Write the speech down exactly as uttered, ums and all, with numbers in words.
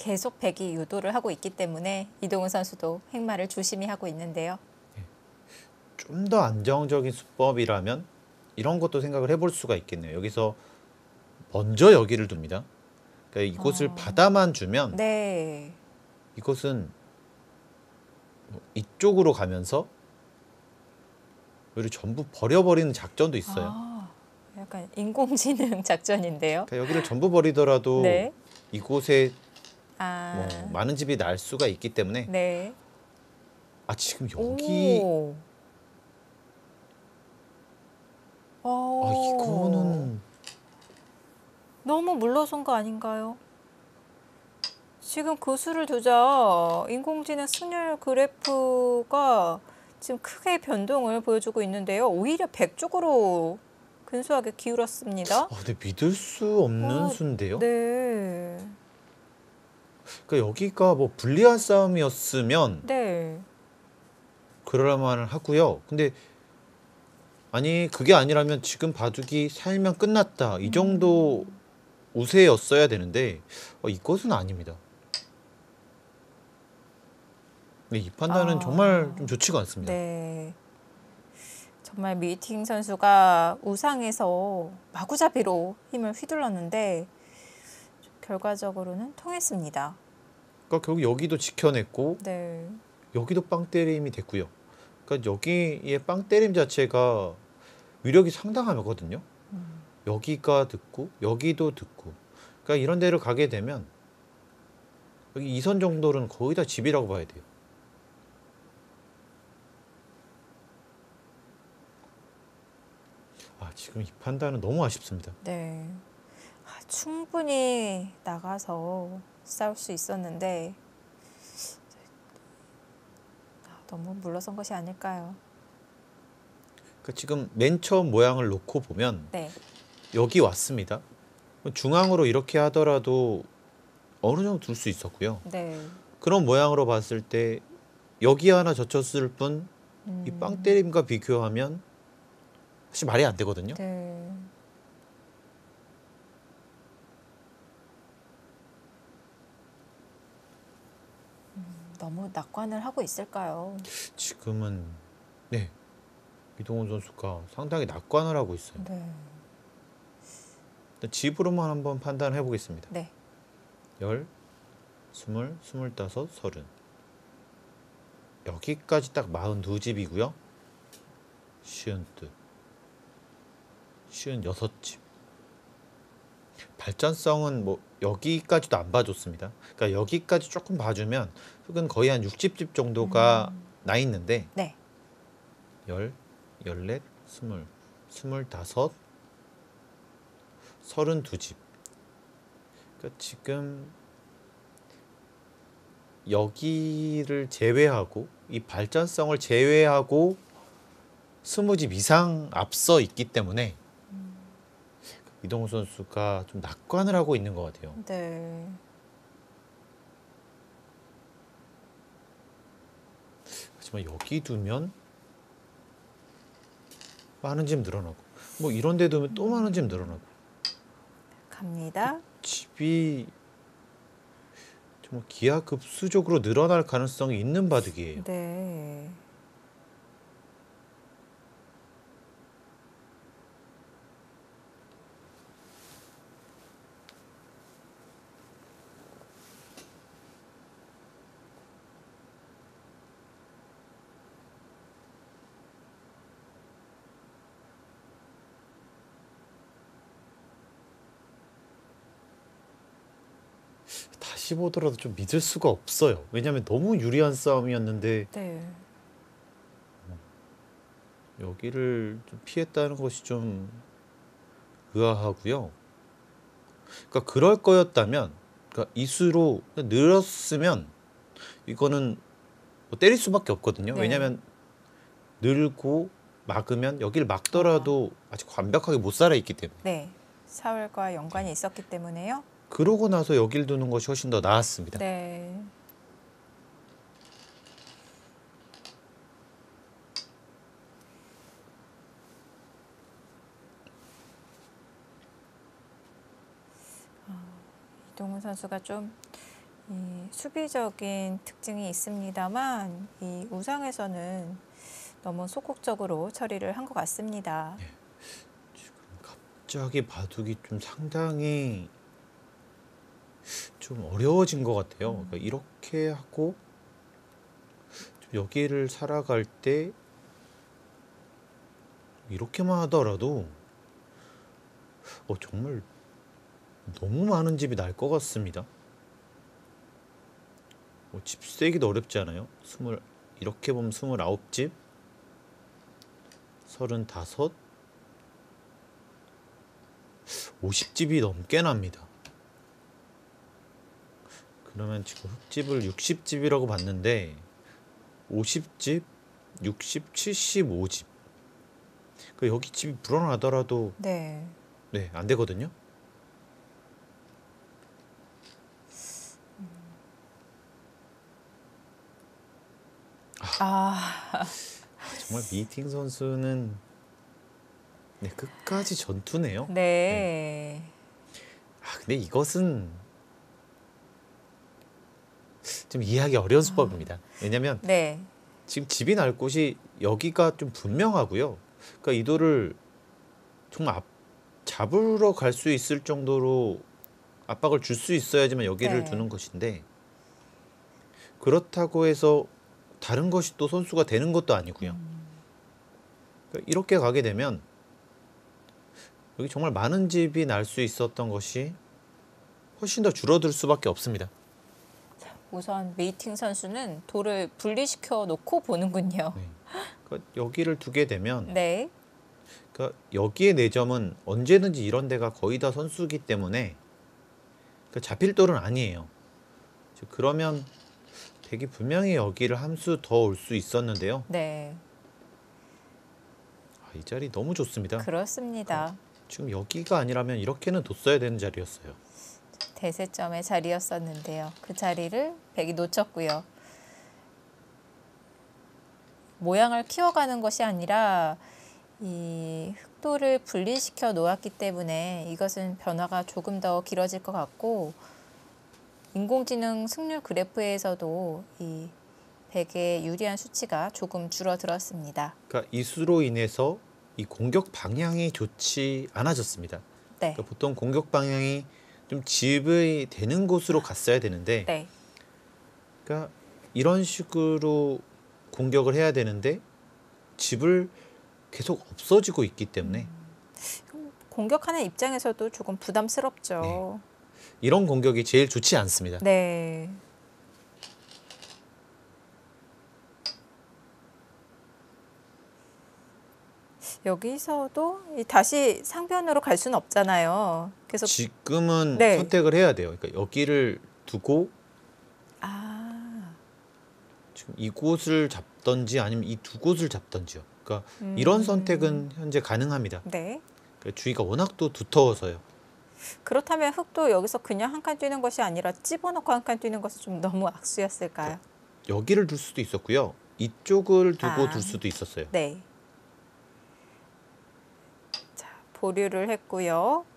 계속 백이 유도를 하고 있기 때문에 이동훈 선수도 횡말을 조심히 하고 있는데요. 좀 더 안정적인 수법이라면 이런 것도 생각을 해볼 수가 있겠네요. 여기서 먼저 여기를 둡니다. 그러니까 이곳을 어, 받아만 주면 네. 이것은 이쪽으로 가면서 여기를 전부 버려버리는 작전도 있어요. 아, 약간 인공지능 작전인데요. 그러니까 여기를 전부 버리더라도 네. 이곳에 아, 뭐 많은 집이 날 수가 있기 때문에 네. 아 지금 여기 오. 아 어, 이거는 너무 물러선 거 아닌가요? 지금 그 수를 두자 인공지능 승률 그래프가 지금 크게 변동을 보여주고 있는데요. 오히려 백 쪽으로 근소하게 기울었습니다. 아, 근데 믿을 수 없는 어, 수인데요. 네. 그러니까 여기가 뭐 불리한 싸움이었으면 네. 그럴만을 하고요. 근데 아니 그게 아니라면 지금 바둑이 살면 끝났다 이 정도 우세였어야 되는데 어, 이것은 아닙니다. 네, 이 판단은 아, 정말 좀 좋지가 않습니다. 네. 정말 미팅 선수가 우상에서 마구잡이로 힘을 휘둘렀는데 결과적으로는 통했습니다. 그러니까 결국 여기도 지켜냈고 네. 여기도 빵 때림이 됐고요. 그러니까 여기의 빵 때림 자체가 위력이 상당하거든요. 여기가 듣고 여기도 듣고 그러니까 이런 데를 가게 되면 여기 이 선 정도는 거의 다 집이라고 봐야 돼요. 아 지금 이 판단은 너무 아쉽습니다. 네. 아, 충분히 나가서 싸울 수 있었는데 아, 너무 물러선 것이 아닐까요? 그러니까 지금 맨 처음 모양을 놓고 보면 네. 여기 왔습니다. 중앙으로 이렇게 하더라도 어느 정도 둘 수 있었고요. 네. 그런 모양으로 봤을 때 여기 하나 젖혔을 뿐 이 빵 음, 때림과 비교하면 사실 말이 안 되거든요. 네. 음, 너무 낙관을 하고 있을까요? 지금은 네 이동훈 선수가 상당히 낙관을 하고 있어요. 네. 일단 집으로만 한번 판단을 해보겠습니다. 네. 열, 스물, 스물다섯, 서른 여기까지 딱 마흔두 집이고요. 쉬운 뜻 쉬운 여섯 집 발전성은 뭐 여기까지도 안 봐줬습니다. 그러니까 여기까지 조금 봐주면 흙은 거의 한 육십 집 정도가 나 있는데 네. 열, 열넷, 스물, 스물다섯, 서른두 집. 그러니까 지금 여기를 제외하고 이 발전성을 제외하고 스무 집 이상 앞서 있기 때문에 이동우 선수가 좀 낙관을 하고 있는 것 같아요. 네. 하지만 여기 두면 많은 집 늘어나고 뭐 이런 데 두면 또 많은 집 늘어나고 갑니다. 집이 정말 기하급수적으로 늘어날 가능성이 있는 바둑이에요. 네. 다시 보더라도 좀 믿을 수가 없어요. 왜냐하면 너무 유리한 싸움이었는데 네. 여기를 좀 피했다는 것이 좀 의아하고요. 그러니까 그럴 거였다면, 그러니까 이수로 늘었으면 이거는 뭐 때릴 수밖에 없거든요. 네. 왜냐하면 늘고 막으면 여기를 막더라도 아직 완벽하게 못 살아 있기 때문에. 네. 사월과 연관이 있었기 때문에요. 그러고 나서 여기를 두는 것이 훨씬 더 나았습니다. 네. 이동훈 선수가 좀 이 수비적인 특징이 있습니다만 이 우상에서는 너무 소극적으로 처리를 한 것 같습니다. 네. 지금 갑자기 바둑이 좀 상당히 좀 어려워진 것 같아요. 그러니까 이렇게 하고 좀 여기를 살아갈 때 이렇게만 하더라도 어, 정말 너무 많은 집이 날 것 같습니다. 어, 집 세기도 어렵지 않아요? 스물 이렇게 보면 스물아홉 집, 서른다섯, 오십 집이 넘게 납니다. 그러면 지금 흙집을 육십 집이라고 봤는데 오십 집, 육십, 칠십오 집. 그 여기 집이 불어나더라도 네. 네, 안 되거든요. 아, 정말 미팅 선수는 네, 끝까지 전투네요. 네. 아, 근데 이것은 좀 이해하기 어려운 수법입니다. 왜냐면 네. 지금 집이 날 곳이 여기가 좀 분명하고요. 그러니까 이 돌을 정말 앞, 잡으러 갈 수 있을 정도로 압박을 줄 수 있어야지만 여기를 네. 두는 것인데 그렇다고 해서 다른 것이 또 선수가 되는 것도 아니고요. 그러니까 이렇게 가게 되면 여기 정말 많은 집이 날 수 있었던 것이 훨씬 더 줄어들 수밖에 없습니다. 우선 메이팅 선수는 돌을 분리시켜 놓고 보는군요. 네. 그러니까 여기를 두게 되면 네. 그러니까 여기에 네 점은 언제든지 이런 데가 거의 다 선수기 때문에 그러니까 잡힐 돌은 아니에요. 즉, 그러면 백이 분명히 여기를 한 수 더 올 수 있었는데요. 네. 아, 이 자리 너무 좋습니다. 그렇습니다. 지금 여기가 아니라면 이렇게는 뒀어야 되는 자리였어요. 대세점의 자리였었는데요. 그 자리를 백이 놓쳤고요. 모양을 키워가는 것이 아니라 이 흑돌을 분리시켜 놓았기 때문에 이것은 변화가 조금 더 길어질 것 같고 인공지능 승률 그래프에서도 이 백의 유리한 수치가 조금 줄어들었습니다. 그러니까 이 수로 인해서 이 공격 방향이 좋지 않아졌습니다. 네. 그러니까 보통 공격 방향이 좀 집이 되는 곳으로 갔어야 되는데 네. 그러니까 이런 식으로 공격을 해야 되는데 집을 계속 없어지고 있기 때문에 공격하는 입장에서도 조금 부담스럽죠. 이런 공격이 제일 좋지 않습니다. 네. 여기서도 이 다시 상변으로 갈 수는 없잖아요. 그래서 지금은 네. 선택을 해야 돼요. 그러니까 여기를 두고 아, 지금 이곳을 잡던지 아니면 이 두 곳을 잡던지요. 그러니까 음. 이런 선택은 현재 가능합니다. 네. 그러니까 주위가 워낙 또 두터워서요. 그렇다면 흑도 여기서 그냥 한 칸 뛰는 것이 아니라 찝어놓고 한 칸 뛰는 것은 좀 너무 악수였을까요? 여기를 둘 수도 있었고요. 이쪽을 두고 아. 둘 수도 있었어요. 네. 자, 보류를 했고요.